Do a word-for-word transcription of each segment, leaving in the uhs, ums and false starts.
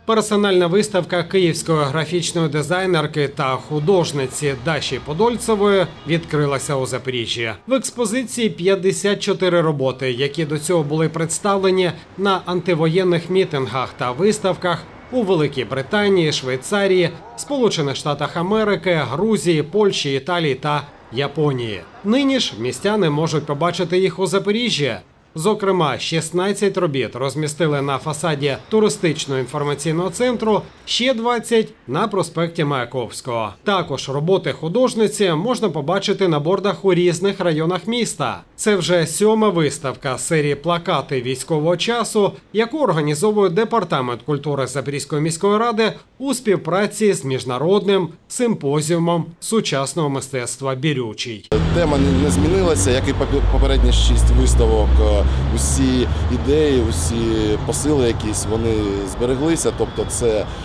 Персональна виставка київської графічної дизайнерки та художниці Даші Подольцевої відкрилася у Запоріжжі. В експозиції п'ятдесят чотири роботи, які до цього були представлені на антивоєнних мітингах та виставках у Великій Британії, Швейцарії, Сполучених Штатах Америки, Грузії, Польщі, Італії та Японії. Нині ж містяни можуть побачити їх у Запоріжжі. Зокрема, шістнадцять робіт розмістили на фасаді туристичного інформаційного центру, ще двадцять – на проспекті Маяковського. Також роботи художниці можна побачити на бордах у різних районах міста. Це вже сьома виставка серії «Плакати військового часу», яку організовує Департамент культури Запорізької міської ради у співпраці з міжнародним симпозіумом сучасного мистецтва «Бірючий». Тема не змінилася, як і попередні шість виставок. Усі ідеї, усі посили якісь, вони збереглися. Тобто це е,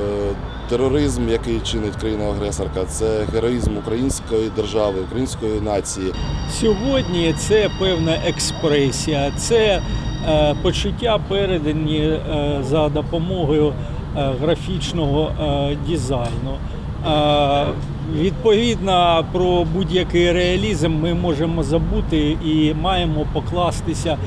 тероризм, який чинить країна-агресорка, це героїзм української держави, української нації. Сьогодні це певна експресія, це е, почуття, передані е, за допомогою е, графічного е, дизайну. Е, Відповідно, про будь-який реалізм ми можемо забути і маємо покластися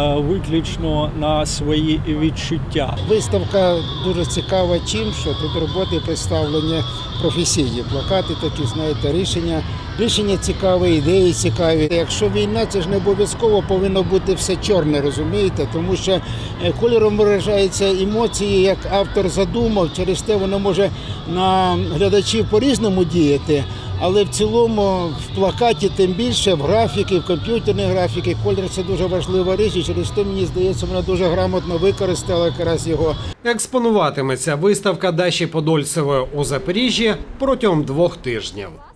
виключно на свої відчуття. Виставка дуже цікава чим, що тут роботи представлені професійні. Плакати такі, знаєте, рішення. Рішення цікаві, ідеї цікаві. Якщо війна, це ж не обов'язково повинно бути все чорне, розумієте? Тому що кольором виражаються емоції, як автор задумав, через те воно може на глядачів по-різному діяти. Але в цілому в плакаті тим більше, в графіки, в комп'ютерній графіки, колір – це дуже важлива річ, і через те, мені здається, вона дуже грамотно використала якраз його. Експонуватиметься виставка Даші Подольцевої у Запоріжжі протягом двох тижнів.